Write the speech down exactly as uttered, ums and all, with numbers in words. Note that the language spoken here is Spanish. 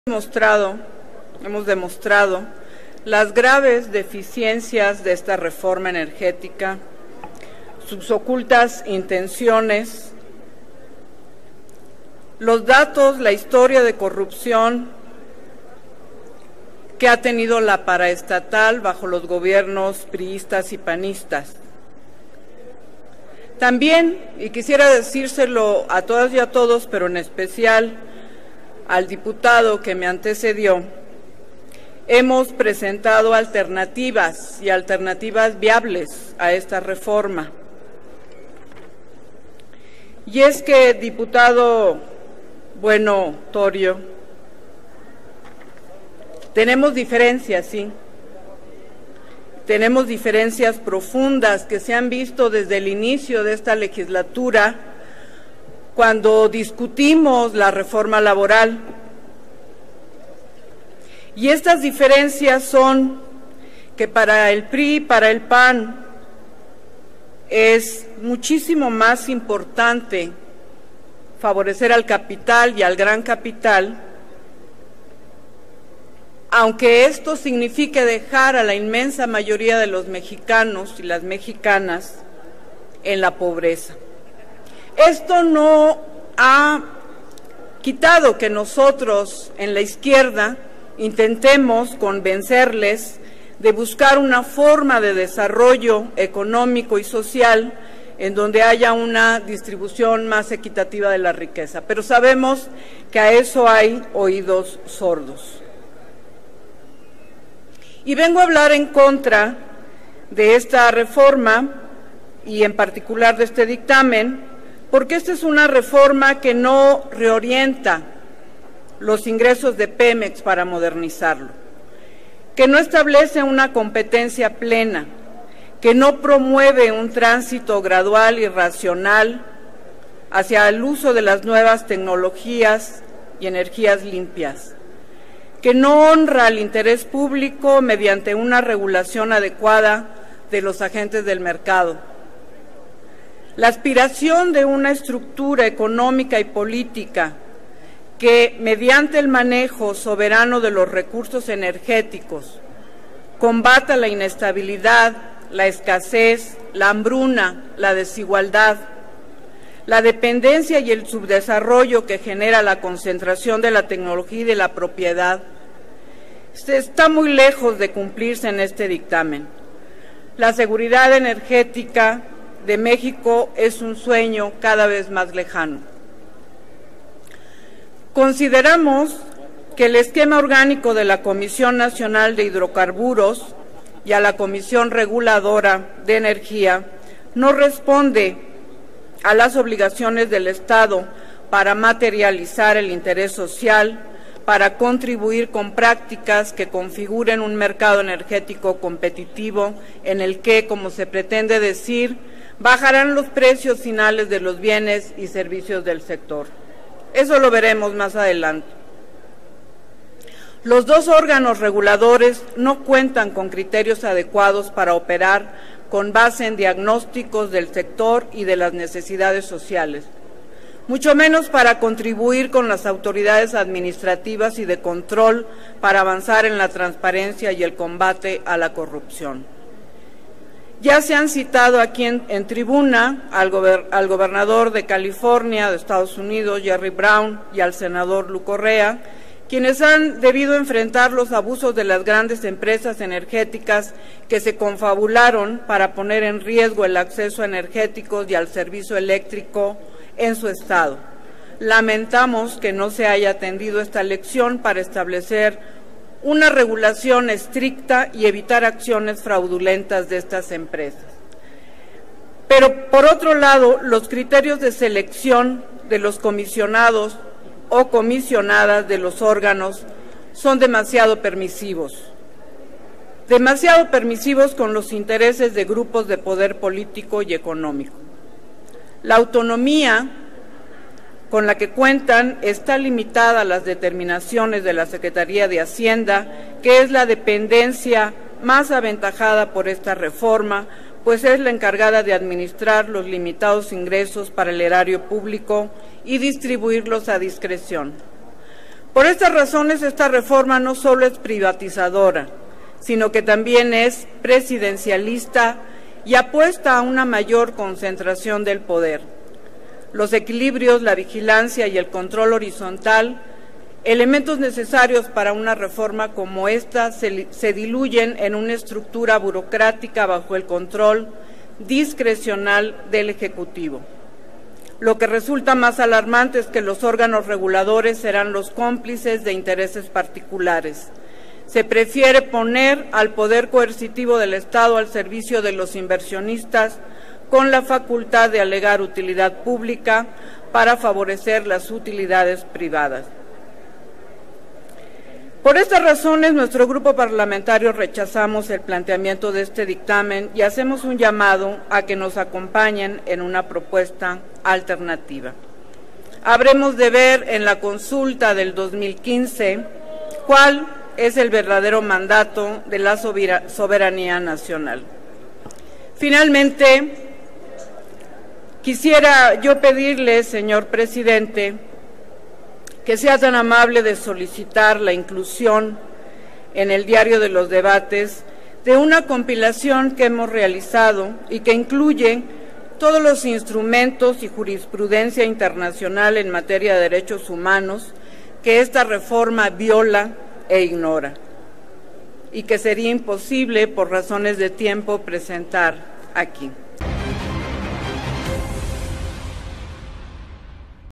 demostrado, hemos demostrado las graves deficiencias de esta reforma energética, sus ocultas intenciones, los datos, la historia de corrupción que ha tenido la paraestatal bajo los gobiernos priistas y panistas. También, y quisiera decírselo a todas y a todos, pero en especial al diputado que me antecedió, hemos presentado alternativas y alternativas viables a esta reforma. Y es que, diputado Bueno Torio, tenemos diferencias, sí, tenemos diferencias profundas que se han visto desde el inicio de esta legislatura, cuando discutimos la reforma laboral. Y estas diferencias son que para el P R I, para el P A N, es muchísimo más importante favorecer al capital y al gran capital, aunque esto signifique dejar a la inmensa mayoría de los mexicanos y las mexicanas en la pobreza. Esto no ha quitado que nosotros en la izquierda intentemos convencerles de buscar una forma de desarrollo económico y social en donde haya una distribución más equitativa de la riqueza, pero sabemos que a eso hay oídos sordos. Y vengo a hablar en contra de esta reforma y en particular de este dictamen, porque esta es una reforma que no reorienta los ingresos de Pemex para modernizarlo, que no establece una competencia plena, que no promueve un tránsito gradual y racional hacia el uso de las nuevas tecnologías y energías limpias, que no honra el interés público mediante una regulación adecuada de los agentes del mercado. La aspiración de una estructura económica y política que, mediante el manejo soberano de los recursos energéticos, combata la inestabilidad, la escasez, la hambruna, la desigualdad, la dependencia y el subdesarrollo que genera la concentración de la tecnología y de la propiedad, está muy lejos de cumplirse en este dictamen. La seguridad energética de México es un sueño cada vez más lejano. Consideramos que el esquema orgánico de la Comisión Nacional de Hidrocarburos y a la Comisión Reguladora de Energía no responde a las obligaciones del Estado para materializar el interés social, para contribuir con prácticas que configuren un mercado energético competitivo en el que, como se pretende decir, bajarán los precios finales de los bienes y servicios del sector. Eso lo veremos más adelante. Los dos órganos reguladores no cuentan con criterios adecuados para operar con base en diagnósticos del sector y de las necesidades sociales, mucho menos para contribuir con las autoridades administrativas y de control para avanzar en la transparencia y el combate a la corrupción. Ya se han citado aquí en, en tribuna al, gober, al gobernador de California, de Estados Unidos, Jerry Brown, y al senador Lu Correa, quienes han debido enfrentar los abusos de las grandes empresas energéticas que se confabularon para poner en riesgo el acceso a energéticos y al servicio eléctrico en su estado. Lamentamos que no se haya atendido esta lección para establecer una regulación estricta y evitar acciones fraudulentas de estas empresas. Pero, por otro lado, los criterios de selección de los comisionados o comisionadas de los órganos son demasiado permisivos, demasiado permisivos con los intereses de grupos de poder político y económico. La autonomía con la que cuentan está limitada a las determinaciones de la Secretaría de Hacienda, que es la dependencia más aventajada por esta reforma, pues es la encargada de administrar los limitados ingresos para el erario público y distribuirlos a discreción. Por estas razones, esta reforma no solo es privatizadora, sino que también es presidencialista y apuesta a una mayor concentración del poder. Los equilibrios, la vigilancia y el control horizontal, elementos necesarios para una reforma como esta, se, se diluyen en una estructura burocrática bajo el control discrecional del Ejecutivo. Lo que resulta más alarmante es que los órganos reguladores serán los cómplices de intereses particulares. Se prefiere poner al poder coercitivo del Estado al servicio de los inversionistas con la facultad de alegar utilidad pública para favorecer las utilidades privadas. Por estas razones, nuestro grupo parlamentario rechazamos el planteamiento de este dictamen y hacemos un llamado a que nos acompañen en una propuesta alternativa. Habremos de ver en la consulta del dos mil quince cuál es el verdadero mandato de la soberanía nacional. Finalmente, quisiera yo pedirle, señor presidente, que sea tan amable de solicitar la inclusión en el diario de los debates de una compilación que hemos realizado y que incluye todos los instrumentos y jurisprudencia internacional en materia de derechos humanos que esta reforma viola e ignora, y que sería imposible por razones de tiempo presentar aquí.